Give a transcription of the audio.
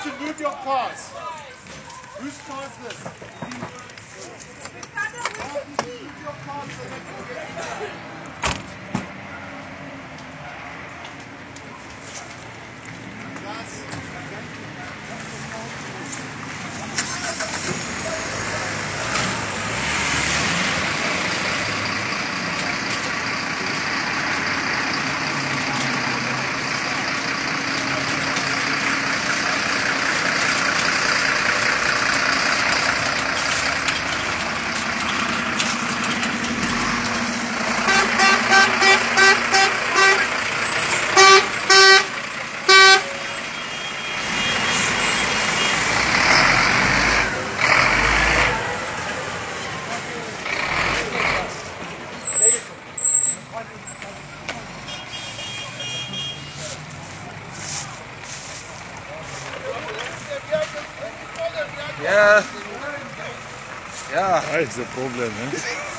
to move your cars. Whose car is this? Move your cars so they can get Ja. Ja. Das ist ein Problem, ne?